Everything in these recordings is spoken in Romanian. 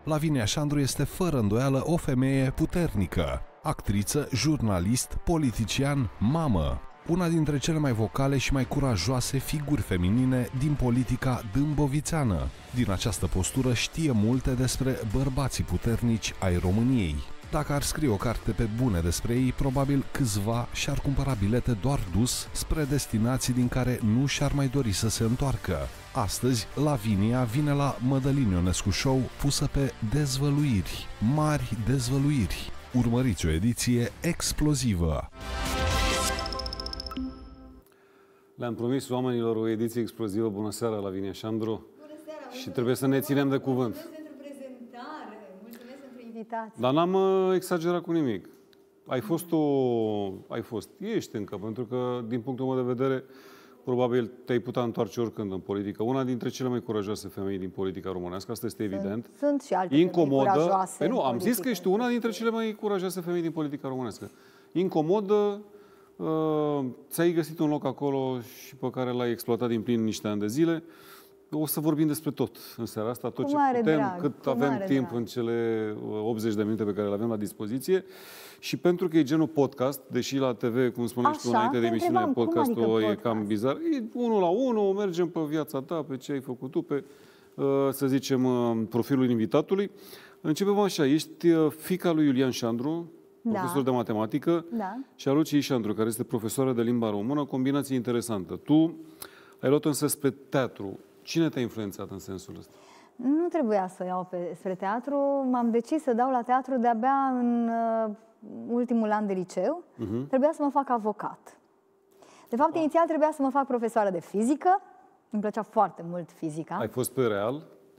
Lavinia Șandru este fără îndoială o femeie puternică, actriță, jurnalist, politician, mamă, una dintre cele mai vocale și mai curajoase figuri feminine din politica dâmbovițeană. Din această postură știe multe despre bărbații puternici ai României. Dacă ar scrie o carte pe bune despre ei, probabil câțiva și-ar cumpăra bilete doar dus spre destinații din care nu și-ar mai dori să se întoarcă. Astăzi, Lavinia vine la Mădălin Ionescu Show pusă pe dezvăluiri, mari dezvăluiri. Urmăriți o ediție explozivă! Le-am promis oamenilor o ediție explozivă. Bună seara, Lavinia Șandru. Bună seara! Și trebuie să ne ținem de cuvânt. Mulțumesc pentru prezentare, mulțumesc pentru invitație. Dar n-am exagerat cu nimic. Ești încă, pentru că, din punctul meu de vedere, probabil te-ai putea întoarce oricând în politică. Una dintre cele mai curajoase femei din politica românească, asta este evident. Sunt și alte femei curajoase. Păi nu, am zis că ești una dintre cele mai curajoase femei din politica românească. Incomodă, ți-ai găsit un loc acolo și pe care l-ai exploatat din plin niște ani de zile. O să vorbim despre tot în seara asta, tot ce putem, cât avem timp în cele 80 de minute pe care le avem la dispoziție. Și pentru că e genul podcast, deși la TV, cum spuneai tu înainte de emisiune, podcastul e cam bizar, e unul la unul, mergem pe viața ta, pe ce ai făcut tu, pe, să zicem, profilul invitatului. Începem așa, ești fiica lui Iulian Șandru, profesor de matematică, și a Luciei Șandru, care este profesoară de limba română, combinație interesantă. Tu ai luat însă spre teatru. Cine te-a influențat în sensul ăsta? Nu trebuia să iau spre teatru. M-am decis să dau la teatru de-abia în ultimul an de liceu. Trebuia să mă fac avocat. De fapt, inițial trebuia să mă fac profesoară de fizică. Îmi plăcea foarte mult fizica. Ai fost pe real?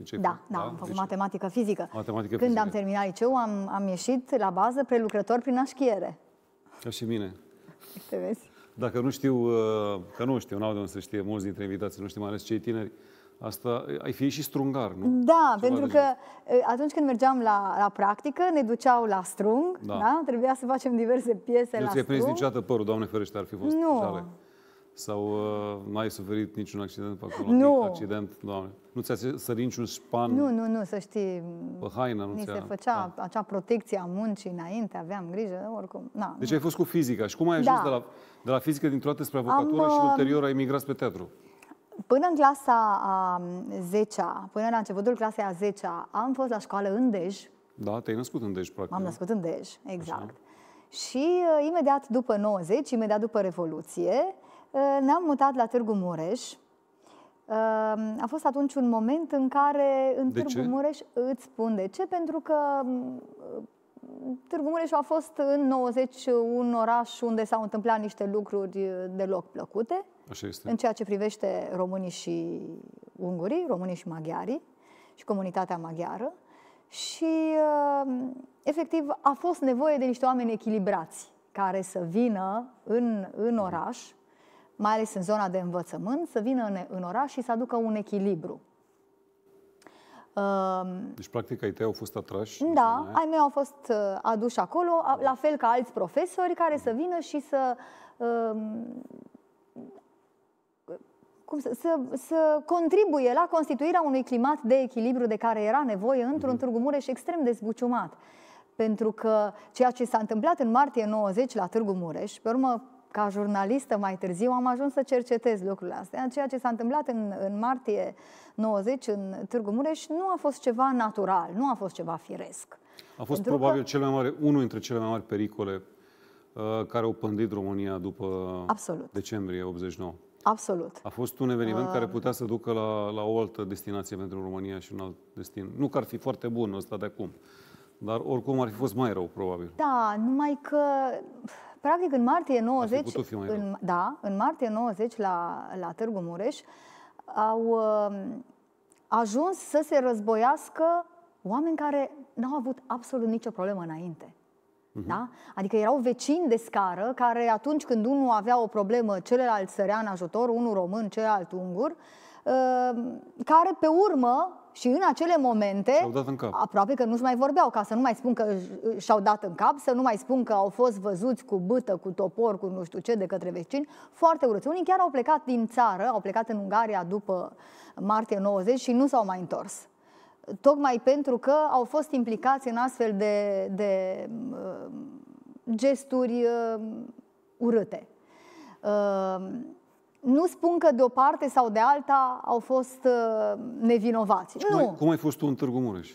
Am făcut matematică fizică. Când am terminat liceu, am ieșit la bază prelucrător prin așchiere. Ca și mine. Te vezi? Dacă nu știu, n-au de unde să știe mulți dintre invitații, nu știu mai ales cei tineri, asta, ai fi și strungar, nu? Da, pentru că atunci când mergeam la practică, ne duceau la strung, da? Trebuia să facem diverse piese la strung. Nu ți-ai prins niciodată părul, Doamne ferește, ar fi fost jale. Sau n-ai suferit niciun accident pe acolo? Nu. Accident, Doamne. Nu ți-a sărit niciun șpan? Nu, să știi. Pe haină, ni se făcea acea protecție a muncii înainte, aveam grijă, oricum. Deci ai fost cu fizica. Și cum ai ajuns de la fizică dintr-o dată spre avocatură și ulterior ai migrat spre teatru? Până în clasa a 10-a, până la începutul clasei a 10-a, am fost la școală în Dej. Da, te-ai născut în Dej, practic. M-am născut în Dej, exact. Așa. Și imediat după 90, imediat după Revoluție, ne-am mutat la Târgu Mureș. A fost atunci un moment în care în Târgu Mureș, îți spun de ce, pentru că Târgu Mureș a fost în 90 un oraș unde s-au întâmplat niște lucruri deloc plăcute. Așa este. În ceea ce privește românii și ungurii, românii și maghiarii și comunitatea maghiară. Și efectiv a fost nevoie de niște oameni echilibrați care să vină în oraș, mai ales în zona de învățământ, să vină în oraș și să aducă un echilibru. Deci, practic, ai tăi au fost atrași? Da, ai mei au fost aduși acolo, la fel ca alți profesori care să vină și să contribuie la constituirea unui climat de echilibru de care era nevoie într-un Târgu Mureș extrem de zbuciumat. Pentru că ceea ce s-a întâmplat în martie 90 la Târgu Mureș, pe urmă, ca jurnalistă mai târziu, am ajuns să cercetez lucrurile astea. Ceea ce s-a întâmplat în martie 90 în Târgu Mureș nu a fost ceva natural, nu a fost ceva firesc. A fost probabil unul dintre cele mai mari pericole care au pândit România după decembrie 89. Absolut. A fost un eveniment care putea să ducă la o altă destinație pentru România și un alt destin. Nu că ar fi foarte bun ăsta de acum, dar oricum ar fi fost mai rău, probabil. Da, numai că practic în martie 90, în martie 90 la Târgu Mureș au ajuns să se războiască oameni care n-au avut absolut nicio problemă înainte. Da? Adică erau vecini de scară care atunci când unul avea o problemă, celălalt sărea în ajutor, unul român, celălalt ungur, care pe urmă și în acele momente, aproape că nu-și mai vorbeau, ca să nu mai spun că și-au dat în cap, să nu mai spun că au fost văzuți cu bâtă, cu topor, cu nu știu ce, de către vecini, foarte urâți. Unii chiar au plecat din țară, au plecat în Ungaria după martie 90 și nu s-au mai întors. tocmai pentru că au fost implicați în astfel de gesturi urâte. Nu spun că de o parte sau de alta au fost nevinovați. Nu. Cum ai fost tu în Târgu Mureș?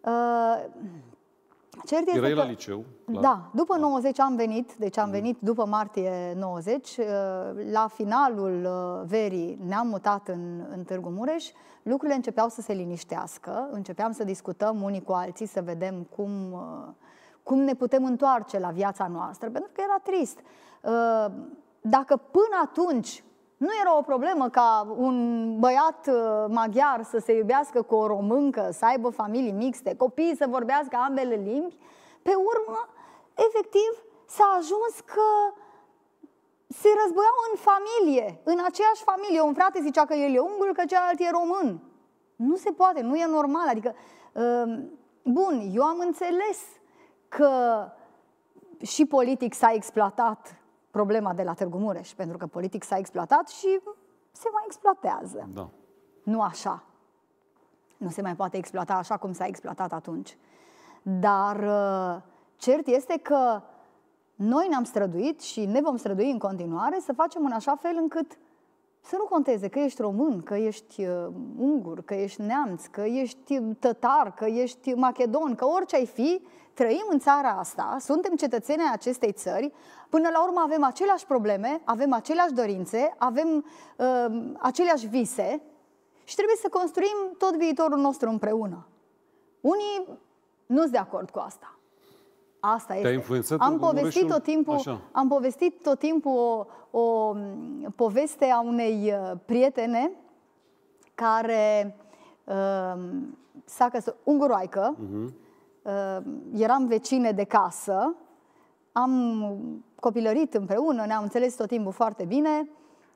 Erai la liceu? Da, după 90 am venit, deci am venit după martie 90. La finalul verii ne-am mutat în Târgu Mureș. Lucrurile începeau să se liniștească, începeam să discutăm unii cu alții, să vedem cum ne putem întoarce la viața noastră, pentru că era trist. Dacă până atunci nu era o problemă ca un băiat maghiar să se iubească cu o româncă, să aibă familii mixte, copiii să vorbească ambele limbi, pe urmă, efectiv, s-a ajuns că se războiau în familie, în aceeași familie. Un frate zicea că el e unggur, că celălalt e român. Nu se poate, nu e normal. Adică, bun, eu am înțeles că și politic s-a exploatat problema de la Târgu Mureș, pentru că politic s-a exploatat și se mai exploatează. Da. Nu așa. Nu se mai poate exploata așa cum s-a exploatat atunci. Dar cert este că noi ne-am străduit și ne vom strădui în continuare să facem în așa fel încât să nu conteze că ești român, că ești ungur, că ești neamț, că ești tătar, că ești macedon, că orice ai fi, trăim în țara asta, suntem cetățeni ai acestei țări, până la urmă avem aceleași probleme, avem aceleași dorințe, avem aceleași vise și trebuie să construim tot viitorul nostru împreună. Unii nu sunt de acord cu asta. Asta este. Am povestit tot timpul o poveste a unei prietene care s-a căsătorit, unguroaică, eram vecine de casă, am copilărit împreună, ne-am înțeles tot timpul foarte bine.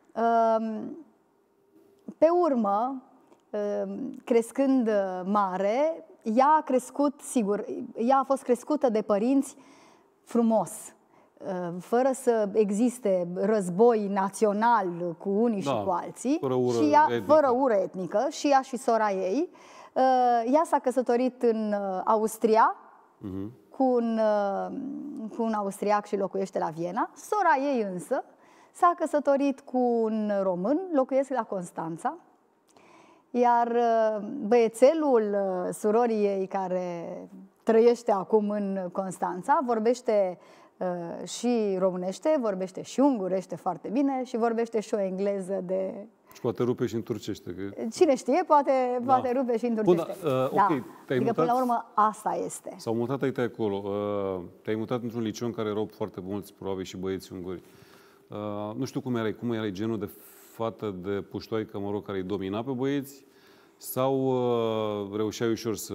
Pe urmă, crescând mare, ea a crescut, sigur, ea a fost crescută de părinți frumos, fără să existe război național cu unii și cu alții, fără ură etnică, și ea și sora ei. Ea s-a căsătorit în Austria, cu un austriac și locuiește la Viena. Sora ei însă s-a căsătorit cu un român, locuiesc la Constanța. Iar băiețelul surorii ei, care trăiește acum în Constanța, vorbește și românește, vorbește și ungurește foarte bine și vorbește și o engleză de... Și poate rupe și în turcește. Că... Cine știe, poate rupe și în turcește. Okay. Adică, până la urmă, asta este. S-au mutat ai tăi acolo. Te-ai mutat într-un liceu în care erau foarte mulți, probabil, și băieți unguri. Nu știu cum erai genul de fată de puștoaică, mă rog, care îi domina pe băieți? Sau reușeai ușor să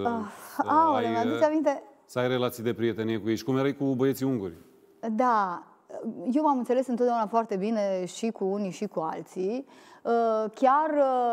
ai relații de prietenie cu ei? Și cum erai cu băieții unguri? Da, eu m-am înțeles întotdeauna foarte bine și cu unii și cu alții. Chiar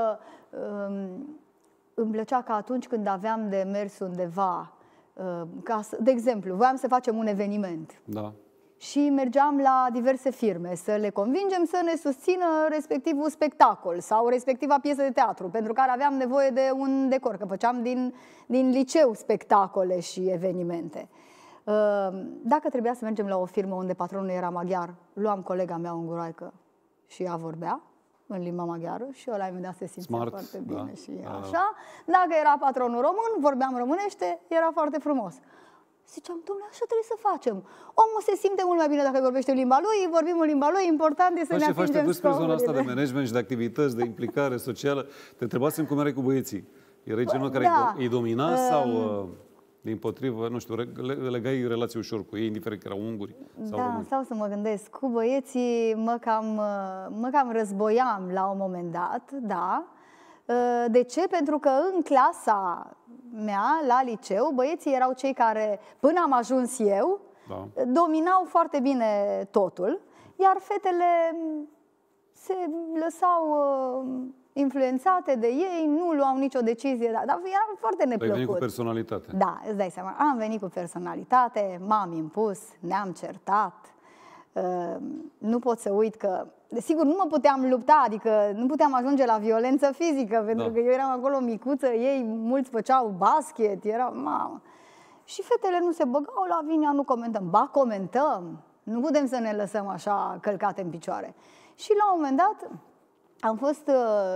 îmi plăcea că atunci când aveam de mers undeva, de exemplu, voiam să facem un eveniment. Da. Și mergeam la diverse firme să le convingem să ne susțină respectivul spectacol sau respectiva piesă de teatru, pentru care aveam nevoie de un decor, că făceam din liceu spectacole și evenimente. Dacă trebuia să mergem la o firmă unde patronul era maghiar, luam colega mea unguroaică și ea vorbea în limba maghiară și ăla imediat se simțea foarte bine și așa. Dacă era patronul român, vorbeam românește, era foarte frumos. Ziceam, dom'le, așa trebuie să facem. Omul se simte mult mai bine dacă vorbește în limba lui, vorbim în limba lui, important e să ne atingem scopurile. Zona asta de management și de activități, de implicare socială. Te întrebasem cum erai cu băieții. Erai genul care îi domina sau, dimpotrivă, nu știu, legai relații ușor cu ei, indiferent că erau unguri sau români? Stau să mă gândesc. Cu băieții mă cam războiam la un moment dat, da. De ce? Pentru că în clasa mea, la liceu, băieții erau cei care, până am ajuns eu, dominau foarte bine totul, iar fetele se lăsau influențate de ei, nu luau nicio decizie, dar eram foarte neplăcut. Ai venit cu personalitate. Da, îți dai seama. Am venit cu personalitate, m-am impus, ne-am certat. Nu pot să uit că, desigur, nu mă puteam lupta, adică nu puteam ajunge la violență fizică, pentru că eu eram acolo micuță, ei mulți făceau basket, era mamă. Și fetele nu se băgau la vinea, nu comentăm. Ba, comentăm, nu putem să ne lăsăm așa călcate în picioare. Și la un moment dat am fost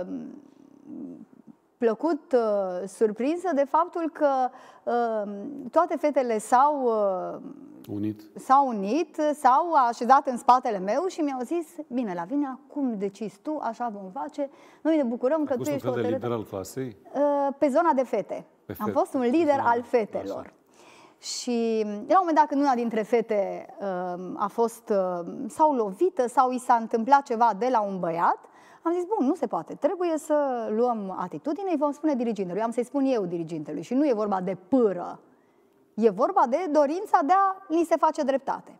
plăcut surprinsă de faptul că toate fetele s-au unit, s-au așezat în spatele meu și mi-au zis: bine, Lavinia, cum decizi tu, așa vom face. Noi ne bucurăm că tu ești hotărâtă. Lider al clasei? Pe zona de fete. Am fost un lider al fetelor. Așa. Și la un moment dat, când una dintre fete a fost sau lovită sau i s-a întâmplat ceva de la un băiat, am zis: bun, nu se poate, trebuie să luăm atitudine, îi vom spune dirigintelui. Am să-i spun eu dirigintelui și nu e vorba de pâră, e vorba de dorința de a li se face dreptate.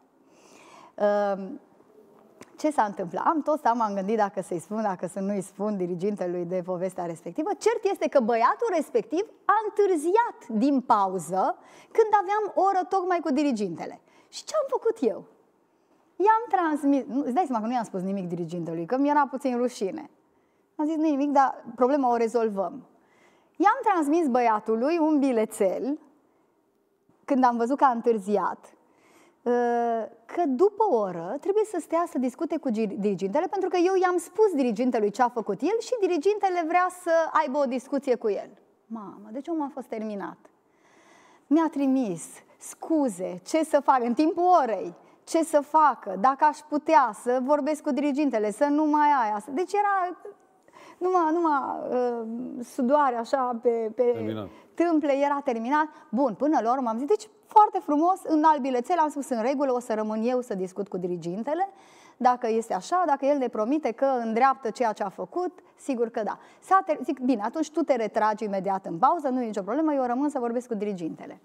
Ce s-a întâmplat? M-am gândit dacă să-i spun, dacă să nu-i spun dirigintelui de povestea respectivă. Cert este că băiatul respectiv a întârziat din pauză când aveam oră tocmai cu dirigintele. Și ce am făcut eu? I-am transmis, îți dai seama că nu i-am spus nimic dirigintelui, că mi-era puțin rușine. Am zis: nu nimic, dar problema o rezolvăm. I-am transmis băiatului un bilețel, când am văzut că a întârziat, că după o oră trebuie să stea să discute cu dirigintele, pentru că eu i-am spus dirigintelui ce a făcut el și dirigintele vrea să aibă o discuție cu el. Mamă, deci omul a fost terminat. Mi-a trimis scuze, ce să fac în timpul orei, ce să facă, dacă aș putea să vorbesc cu dirigintele, să nu mai aia. Deci era numai sudoare așa pe tâmple, era terminat. Bun, până la urmă am zis: deci foarte frumos, în alt bilețel am spus: în regulă, o să rămân eu să discut cu dirigintele. Dacă este așa, dacă el ne promite că îndreaptă ceea ce a făcut, sigur că da. Zic: bine, atunci tu te retragi imediat în pauză, nu e nicio problemă, eu rămân să vorbesc cu dirigintele.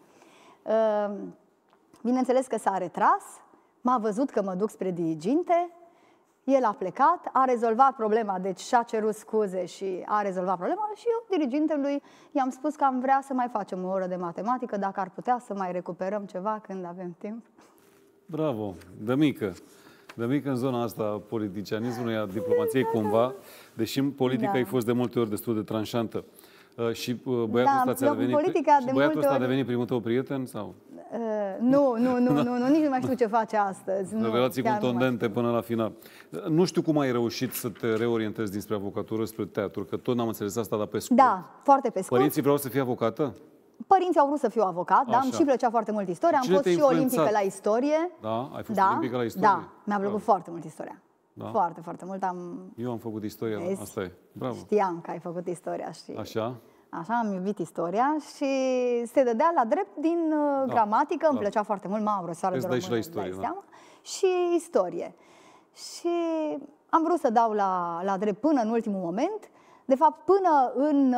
Bineînțeles că s-a retras, m-a văzut că mă duc spre diriginte, el a plecat, a rezolvat problema, deci și-a cerut scuze și a rezolvat problema și eu dirigintelui i-am spus că am vrea să mai facem o oră de matematică, dacă ar putea să mai recuperăm ceva când avem timp. Bravo! De mică în zona asta a politicianismului, a diplomației cumva, deși în politică ai fost de multe ori destul de tranșantă. Și băiatul ăsta a devenit primul tău prieten? Sau? Nu, nici nu mai știu ce face astăzi. Relații contundente până la final. Nu știu cum ai reușit să te reorientezi dinspre avocatură spre teatru, că tot n-am înțeles asta, dar pe scurt. Da, foarte pe scurt. Părinții vreau să fii avocată? Părinții au vrut să fiu avocat, dar îmi și plăcea foarte mult istoria. Am fost și olimpică la istorie. Da? Ai fost olimpică la istorie? Da, mi-a plăcut foarte mult istoria. Da? Foarte, foarte mult. Eu am făcut istoria, asta e. Bravo. Știam că ai făcut istoria și... Așa? Așa, am iubit istoria și se dădea la drept din gramatică, îmi plăcea foarte mult, mama profesoară de română, și la istorie, și istorie. Și am vrut să dau la drept până în ultimul moment, de fapt până în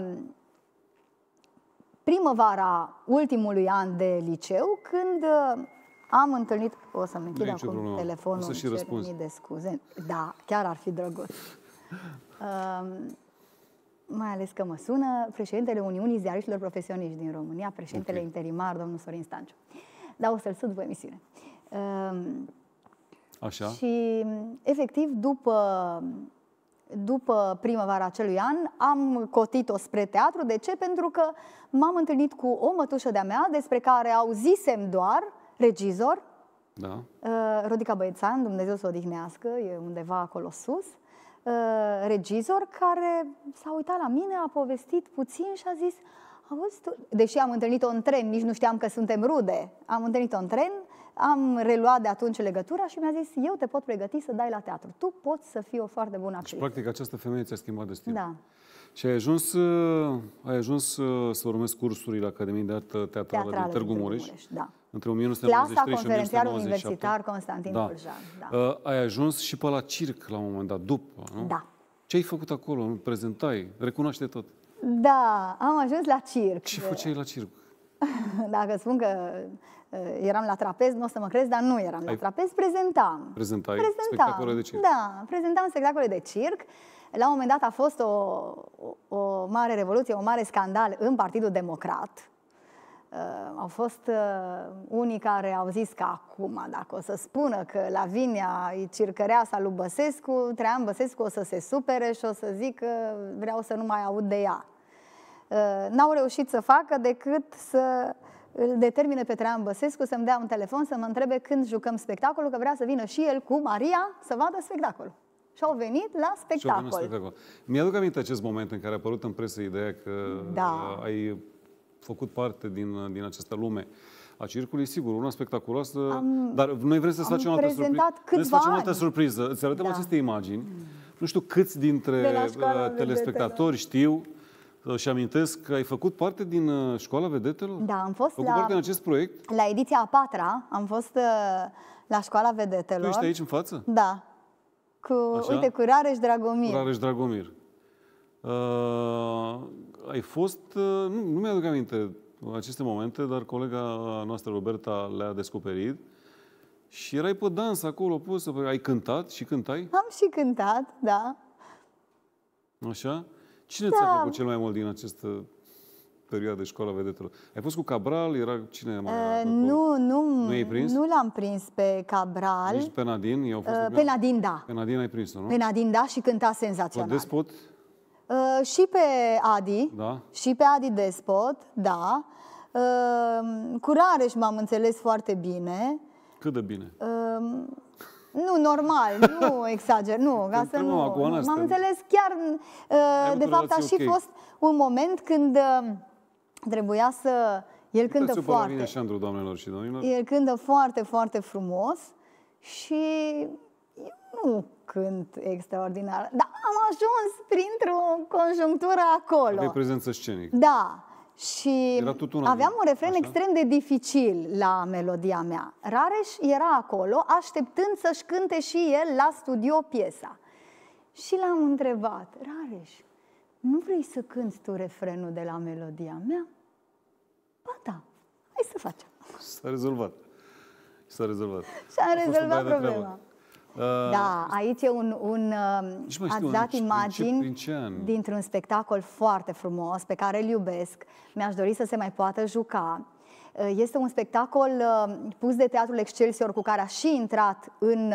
primăvara ultimului an de liceu, când am întâlnit, o să-mi închid acum telefonul, să și răspunzi. De scuze. Da, chiar ar fi drăguț. Mai ales că mă sună președintele Uniunii Ziariștilor Profesioniști din România, președintele interimar, domnul Sorin Stanciu. Dar o să-l sun după emisiune. Așa. Și, efectiv, după primăvara acelui an, am cotit-o spre teatru. De ce? Pentru că m-am întâlnit cu o mătușă de-a mea, despre care auzisem doar, regizor, da. Rodica Băiețan, Dumnezeu să o odihnească, e undeva acolo sus, regizor care s-a uitat la mine, a povestit puțin și a zis: auzi tu, deși am întâlnit-o în tren, nici nu știam că suntem rude, am întâlnit-o în tren, am reluat de atunci legătura și mi-a zis: eu te pot pregăti să dai la teatru, tu poți să fii o foarte bună actriță. Și practic această femeie ți-a schimbat destinul. Da. Și ai ajuns să urmezi cursuri la Academia de Artă Teatrală din Târgu Mureș. Da. Între 1993 și 1997. Conferențiar universitar Constantin Oljan. Da. Ai ajuns și pe la circ la un moment dat, după, nu? Da. Ce ai făcut acolo? Prezentai? Recunoaște tot. Da, am ajuns la circ. Ce făceai la circ? Dacă spun că eram la trapez, nu o să mă crezi, dar nu eram la trapez, prezentam. Prezentai spectacole de circ? Da, prezentam spectacole de circ. La un moment dat a fost o mare revoluție, un mare scandal în Partidul Democrat. Au fost unii care au zis că acum, dacă o să spună că Lavinia e circăreasa lui Băsescu, Traian Băsescu o să se supere și o să zică vreau să nu mai aud de ea. N-au reușit să facă decât să îl determine pe Traian Băsescu să-mi dea un telefon să mă întrebe când jucăm spectacolul, că vrea să vină și el cu Maria să vadă spectacolul. Și au venit la spectacol. Mi-aduc aminte acest moment în care a apărut în presă ideea că ai făcut parte din această lume a circului, sigur, una spectaculoasă, dar noi vrem să-ți facem o altă surpriză. Îți arătăm aceste imagini. Nu știu câți dintre telespectatori știu și amintesc că ai făcut parte din Școala Vedetelor? Da, am fost parte din acest proiect? La ediția a 4-a, am fost la Școala Vedetelor. Tu ești aici în față? Da. Uite, cu Rareș Dragomir. Cu Rareș Dragomir. Ai fost, nu mi-aduc aminte aceste momente, dar colega noastră, Roberta, le-a descoperit și erai pe dans acolo pusă, ai cântat și cântai? Am și cântat, da. Așa? Cine ți-a făcut cel mai mult din această perioadă de Școala Vedetelor? Ai fost cu Cabral? Era cine mai Nu ai prins? Nu l-am prins pe Cabral. Nici pe Nadine? Pe Nadine, da. Pe Nadine ai prins-o, nu? Pe Nadine, da, și cânta senzațional. Pe Despot? Și pe Adi. Da. Și pe Adi Despot, da. Cu Rareș m-am înțeles foarte bine. Cât de bine? Nu, normal, nu exager, nu, ca să nu. M-am înțeles chiar, de fapt a și fost un moment când trebuia să... El cântă foarte... Șandru, doamnelor și domnilor. El cântă foarte, foarte frumos și eu nu cânt extraordinar, dar am ajuns printr-o conjunctură acolo. Aveai prezență scenică. Da. Și aveam un refren extrem de dificil la melodia mea. Rareș era acolo așteptând să-și cânte și el la studio piesa. Și l-am întrebat: Rareș, nu vrei să cânti tu refrenul de la melodia mea? Ba da, hai să facem. S-a rezolvat. S-a rezolvat. Și-a rezolvat problema. Da, aici e ați dat imagini dintr-un spectacol foarte frumos pe care îl iubesc. Mi-aș dori să se mai poată juca. Este un spectacol pus de Teatrul Excelsior cu care a și intrat în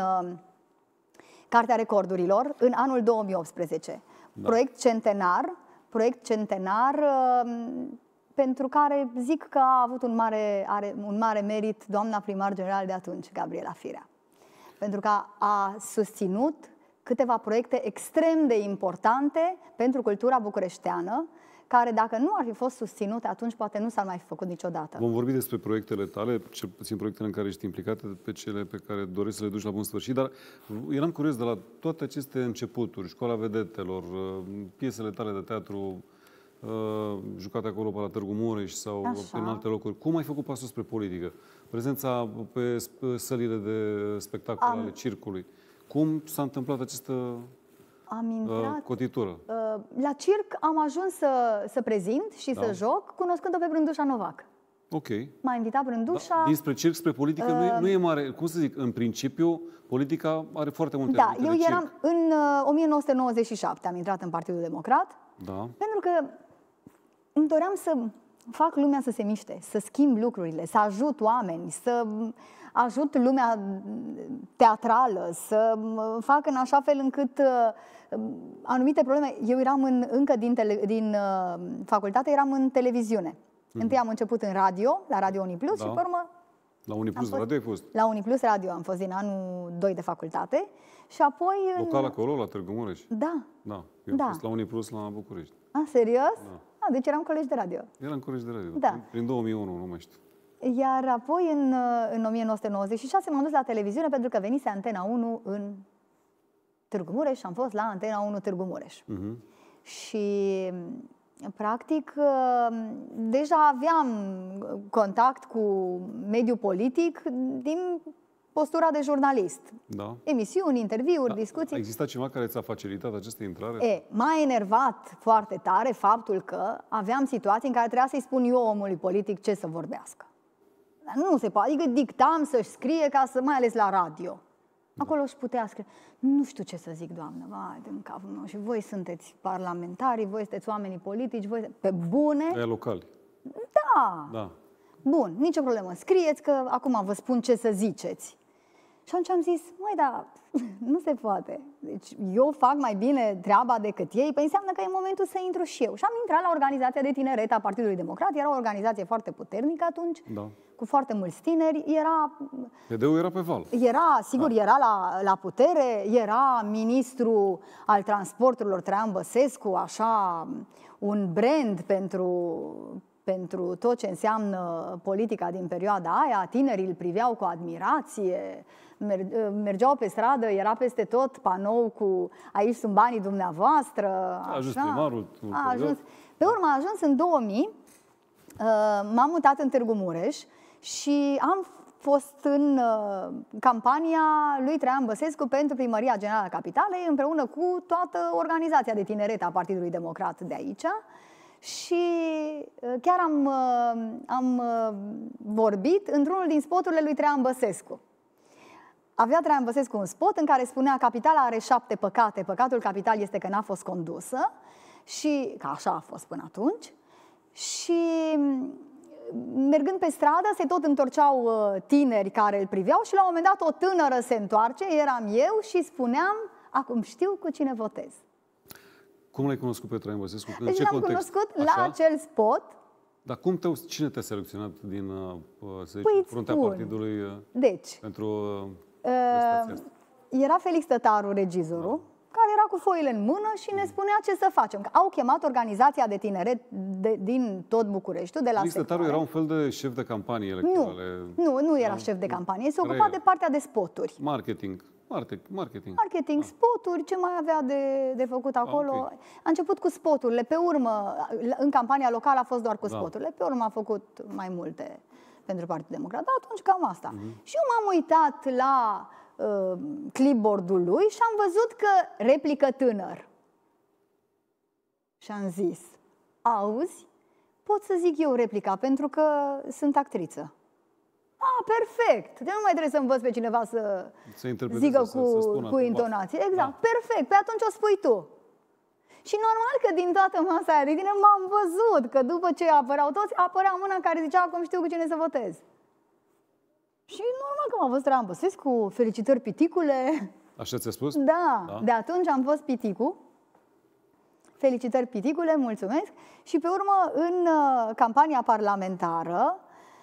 Cartea Recordurilor în anul 2018. Da. Proiect centenar pentru care zic că a avut un mare merit doamna primar general de atunci, Gabriela Firea. Pentru că a susținut câteva proiecte extrem de importante pentru cultura bucureșteană, care dacă nu ar fi fost susținute, atunci poate nu s-ar mai fi făcut niciodată. Vom vorbi despre proiectele tale, cel puțin proiectele în care ești implicată, pe cele pe care dorești să le duci la bun sfârșit, dar eram curios de la toate aceste începuturi, Școala Vedetelor, piesele tale de teatru jucate acolo pe la Târgu Mureș sau în alte locuri. Cum ai făcut pasul spre politică? Prezența pe sălile de spectacol ale circului. Cum s-a întâmplat această cotitură? La circ am ajuns să prezint și să joc, cunoscând-o pe Brândușa Novac. Ok. M-a invitat Brândușa. Da, dinspre circ spre politică nu e mare. Cum să zic, în principiu, politica are foarte multe elemente. Da, eu eram în 1997, am intrat în Partidul Democrat. Da. Pentru că îmi doream să fac lumea să se miște, să schimb lucrurile, să ajut oameni, să ajut lumea teatrală, să fac în așa fel încât anumite probleme... Eu eram încă din facultate, eram în televiziune. Întâi am început în radio, la Radio Uniplus și pe urmă... La Uniplus Radio ai fost? La Uniplus Radio am fost din anul 2 de facultate și apoi... Local acolo, la Târgu Mureș? Da. Da, eu am fost la Uniplus la București. Serios? Da. Deci eram colegi de radio. Eram colegi de radio, da. Prin 2001, nu mai știu. Iar apoi, în 1996, m-am dus la televiziune pentru că venise Antena 1 în Târgu Mureș și am fost la Antena 1 Târgu Mureș. Și, practic, deja aveam contact cu mediul politic din postura de jurnalist. Da. Emisiuni, interviuri, discuții. A existat cineva care ți-a facilitat această intrare? M-a enervat foarte tare faptul că aveam situații în care trebuia să-i spun eu omului politic ce să vorbească. Dar nu se poate, adică dictam să-și scrie ca să, mai ales la radio. Acolo își putea scrie. Nu știu ce să zic, doamnă, vai de în capul meu. Și voi sunteți parlamentarii, voi sunteți oamenii politici, voi... Pe bune. Aia locali. Da. Da. Bun, nicio problemă. Scrieți că acum vă spun ce să ziceți. Și atunci am zis, măi, dar nu se poate. Deci eu fac mai bine treaba decât ei, păi înseamnă că e momentul să intru și eu. Și am intrat la organizația de tineret a Partidului Democrat, era o organizație foarte puternică atunci, cu foarte mulți tineri, era... PD-ul era pe val. Era, sigur, era la putere, era ministru al transporturilor Traian Băsescu, așa, un brand pentru tot ce înseamnă politica din perioada aia, tinerii îl priveau cu admirație, mergeau pe stradă, era peste tot panou cu aici sunt banii dumneavoastră. A ajuns primarul. Pe urmă a ajuns în 2000, m-am mutat în Târgu Mureș și am fost în campania lui Traian Băsescu pentru Primăria Generală a Capitalei, împreună cu toată organizația de tineret a Partidului Democrat de aici. Și chiar am vorbit într-unul din spoturile lui Traian Băsescu. Avea Traian Băsescu un spot în care spunea: capitala are 7 păcate, păcatul capital este că n-a fost condusă, și că așa a fost până atunci. Și mergând pe stradă se tot întorceau tineri care îl priveau și la un moment dat o tânără se întoarce, eram eu, și spuneam: acum știu cu cine votez. Cum l-ai cunoscut pe Traian Băsescu? Deci l-am cunoscut la acel spot. Dar cine te-a selecționat din fruntea partidului pentru prestația asta? Era Felix Tătaru, regizorul, care era cu foile în mână și ne spunea ce să facem. Au chemat organizația de tineret din tot Bucureștiul, de la Felix Tătaru era un fel de șef de campanie electorale. Nu era șef de campanie, se ocupa de partea de spoturi. Marketing, spoturi, ce mai avea de făcut acolo. A început cu spoturile, pe urmă, în campania locală a fost doar cu spoturile, pe urmă a făcut mai multe pentru Partidul Democrat. Atunci cam asta. Și eu m-am uitat la clipboard-ul lui și am văzut că replică tânăr. Și am zis: auzi, pot să zic eu replica, pentru că sunt actriță. Perfect! De nu mai trebuie să învăț pe cineva să zică cu intonație. Exact, perfect! Pe atunci o spui tu. Și normal că din toată masa aia de tine m-am văzut că după ce apăreau toți, apărea mâna care zicea: acum știu cu cine să votez. Și normal că m-a văzut Traian Băsescu, felicitări Piticule. Așa ți-a spus? Da, de atunci am fost Piticu. Felicitări Piticule, mulțumesc. Și pe urmă, în campania parlamentară,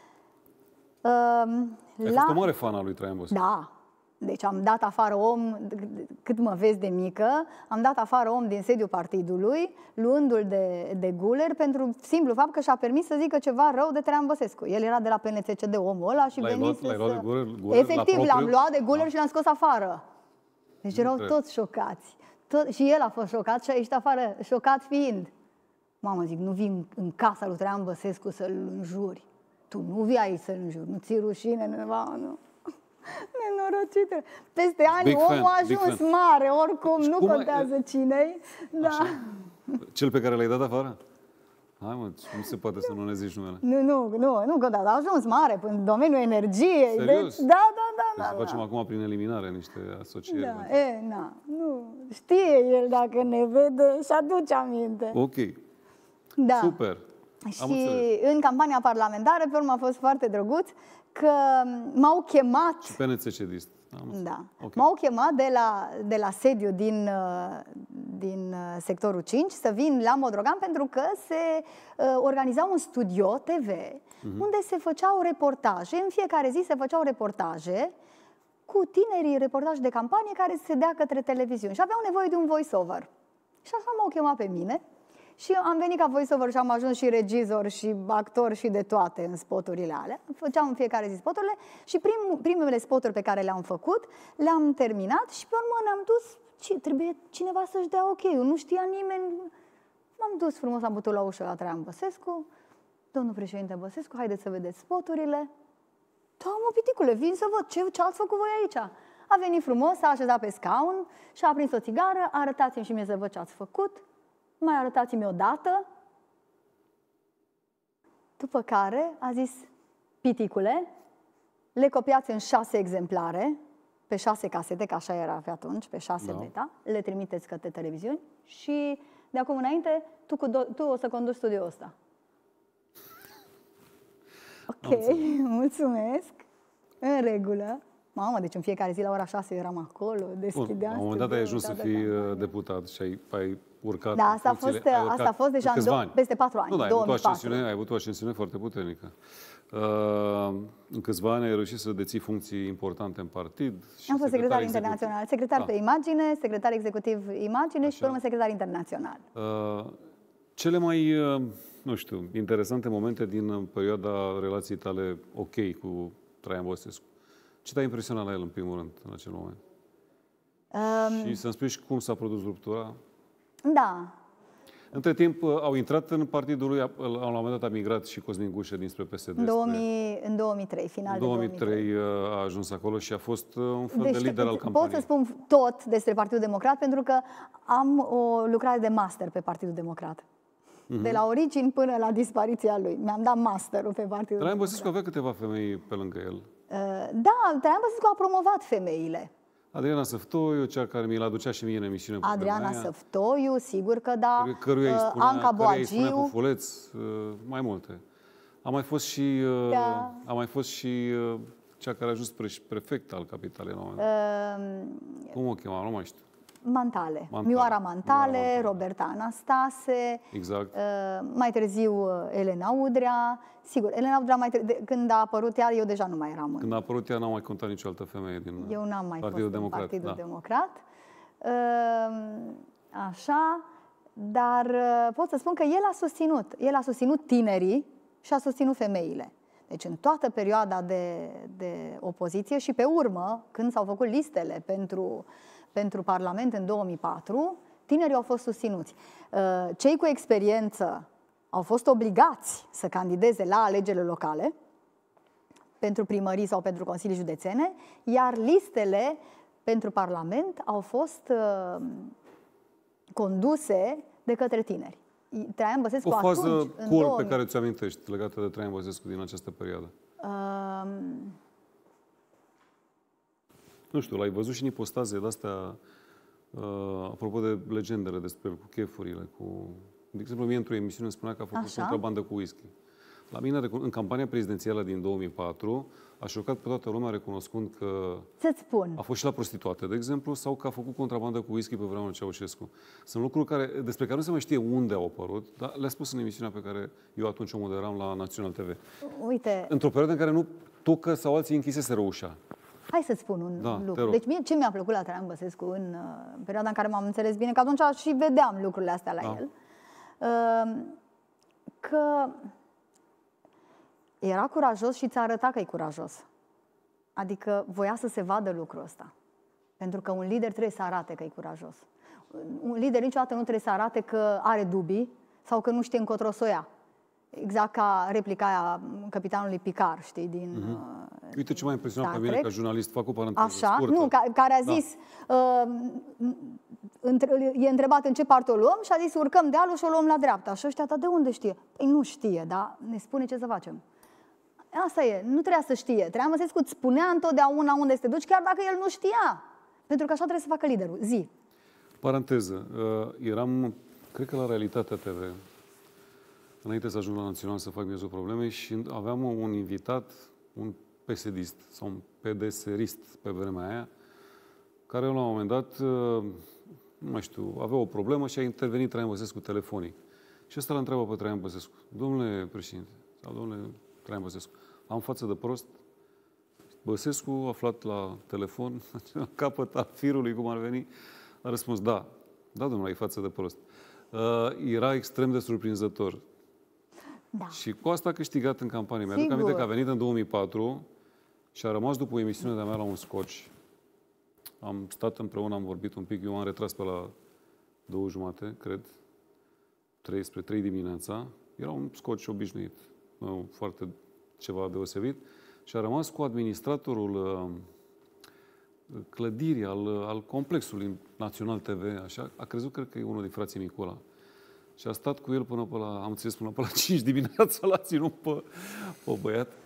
ai fost o mare fan a lui Traian Băsescu. Da. Deci am dat afară om, cât mă vezi de mică, am dat afară om din sediul partidului, luându-l de guler, pentru simplu fapt că și-a permis să zică ceva rău de Traian Băsescu. El era de la PNCCD, omul ăla, și L-ai luat de guler efectiv, l-am luat de guler și l-am scos afară. Deci erau toți șocați. Și el a fost șocat și a ieșit afară, șocat fiind. Mamă, zic, nu vii în casa lui Traian Băsescu să-l înjuri. Tu nu vii aici să-l înjuri, nu ți-e rușine, nu. Nenorocită. Peste ani omul a ajuns mare, oricum, nu contează cine-i. Da. Cel pe care l-ai dat afară? Hai mă, nu se poate să nu ne zici numele. Nu contează, a ajuns mare în domeniul energiei. Serios? Deci, da. Să facem acum prin eliminare niște asocieri. Nu. Știe el dacă ne vede și aduce aminte. Ok. Da. Super. Și în campania parlamentară, pe urmă, a fost foarte drăguț că m-au chemat. Și PNCC-dist. Da. Okay. M-au chemat de la sediu din sectorul 5 să vin la Modrogan, pentru că se organiza un studio TV unde se făceau reportaje. În fiecare zi se făceau reportaje cu tinerii, reportaje de campanie care se dea către televiziuni și aveau nevoie de un voice-over. Și așa m-au chemat pe mine. Și am venit ca voice-over și am ajuns și regizor și actor și de toate în spoturile alea. Făceam în fiecare zi spoturile și primele spoturi pe care le-am făcut le-am terminat și pe urmă ne-am dus. Trebuie cineva să-și dea ok-ul, nu știa nimeni. M-am dus frumos, am bătut la ușă la Traian Băsescu. Domnul președinte Băsescu, haideți să vedeți spoturile. Da, mă, Piticule, vin să văd ce ați făcut voi aici. A venit frumos, s-a așezat pe scaun și a aprins o țigară. Arătați-mi și mie să văd ce ați făcut. Mai arătați-mi o dată. După care a zis: Piticule, le copiați în 6 exemplare, pe 6 casete, că așa era pe atunci, pe 6 beta, le trimiteți către televiziuni și de acum înainte tu o să conduci studioul ăsta. Ok, Ok, mulțumesc. În regulă. Mamă, deci în fiecare zi la ora 6 eu eram acolo, deschideam. La un moment dat ai ajuns să fii deputat și ai urcat. Da, asta a fost deja peste 4 ani, nu, da, 2004. Ai avut o ascensiune foarte puternică. În câțiva ani ai reușit să deții funcții importante în partid. Am fost secretar internațional, secretar pe imagine, secretar executiv imagine. Așa. Și pe urmă secretar internațional. Cele mai, nu știu, interesante momente din perioada relației tale ok cu Traian Băsescu. Ce te-a impresionat la el, în primul rând, în acel moment? Și să-mi spui și cum s-a produs ruptura? Da. Între timp, au intrat în partidul lui, la un moment dat a migrat și Cosmin Gușă dinspre PSD. În 2003, final de 2003. A ajuns acolo și a fost un fel de lider al campaniei. Pot să spun tot despre Partidul Democrat, pentru că am o lucrare de master pe Partidul Democrat. De la origini până la dispariția lui. Mi-am dat masterul pe Partidul Democrat. Traian Băsescu avea câteva femei pe lângă el. Da, Traian Băsescu a promovat femeile. Adriana Săftoiu, cea care mi-l aducea și mie în emisiune. Adriana Săftoiu, sigur că da. Căruia îi spunea, Anca Boagiu. Pufuleț, mai multe. A mai fost și, cea care a ajuns prefect al capitalei. Cum o chema? Nu mai știu. Mantale. Mioara Mantale, Roberta Anastase, exact. Mai târziu Elena Udrea. Sigur, Elena Udrea, când a apărut ea, eu deja nu mai eram. Când a apărut ea, n-am mai contat nicio altă femeie din eu n-am mai Partidul fost Democrat. Partidul Democrat. Așa, dar pot să spun că el a susținut tinerii și a susținut femeile. Deci în toată perioada de opoziție și pe urmă, când s-au făcut listele pentru Parlament în 2004, tinerii au fost susținuți. Cei cu experiență au fost obligați să candideze la alegerile locale pentru primării sau pentru consilii județene, iar listele pentru Parlament au fost conduse de către tineri. Traian Băsescu o fază atunci, cool pe care ți-o amintești legată de Traian Băsescu din această perioadă? Nu știu, l-ai văzut și în ipostaze de-astea, apropo de legendele despre cu chefurile, de exemplu, mie într-o emisiune îmi spunea că a făcut contrabandă cu whisky. La mine, în campania prezidențială din 2004, a șocat pe toată lumea recunoscând că a fost și la prostituate, de exemplu, sau că a făcut contrabandă cu whisky pe vremea lui Ceaușescu. Sunt lucruri despre care nu se mai știe unde au apărut, dar le-a spus în emisiunea pe care eu atunci o moderam la Național TV. Uite. Într-o perioadă în care nu Tucă sau alții închiseseră ușa. Hai să spun un lucru. Deci mie ce mi-a plăcut la Traian Băsescu în perioada în care m-am înțeles bine, că atunci și vedeam lucrurile astea la el, că era curajos și ți-a arătat că e curajos. Adică voia să se vadă lucrul ăsta. Pentru că un lider trebuie să arate că e curajos. Un lider niciodată nu trebuie să arate că are dubii sau că nu știe încotro să o ia. Exact ca replica aia capitanului Picard, știi, din Uite ce m-a impresionat pe mine ca jurnalist, fac o paranteză scurtă. Nu, care a zis, e întrebat în ce parte o luăm și a zis urcăm dealul și o luăm la dreapta. Și ăștia, de unde știe? Păi nu știe, dar ne spune ce să facem. Asta e, nu trebuia să știe. Traian Băsescu îți spunea întotdeauna unde să te duci, chiar dacă el nu știa. Pentru că așa trebuie să facă liderul. Zi. Paranteză. Eram, cred că la Realitatea TV, înainte să ajung la Național să fac miezul problemei, și aveam un invitat, un PSD-ist sau un PDS-rist pe vremea aia, care la un moment dat, nu mai știu, avea o problemă și a intervenit Traian Băsescu telefonic. Și ăsta îl întreabă pe Traian Băsescu: domnule președinte, sau domnule Traian Băsescu, am față de prost? Băsescu, aflat la telefon, la capăt al firului, cum ar veni, a răspuns: da. Da, domnule, ai față de prost. Era extrem de surprinzător. Da. Și cu asta a câștigat în campanie. Mi-aduc aminte că a venit în 2004 și a rămas după o emisiune de-a mea la un scoci. Am stat împreună, am vorbit un pic, eu m-am retras pe la 2:30, cred, 3 dimineața. Era un scoci obișnuit, nu foarte ceva deosebit. Și a rămas cu administratorul clădirii, al complexului Național TV, așa. A crezut, cred că e unul din frații Micula. Și a stat cu el până pe la 5 dimineața, l-a ținut pe băiat.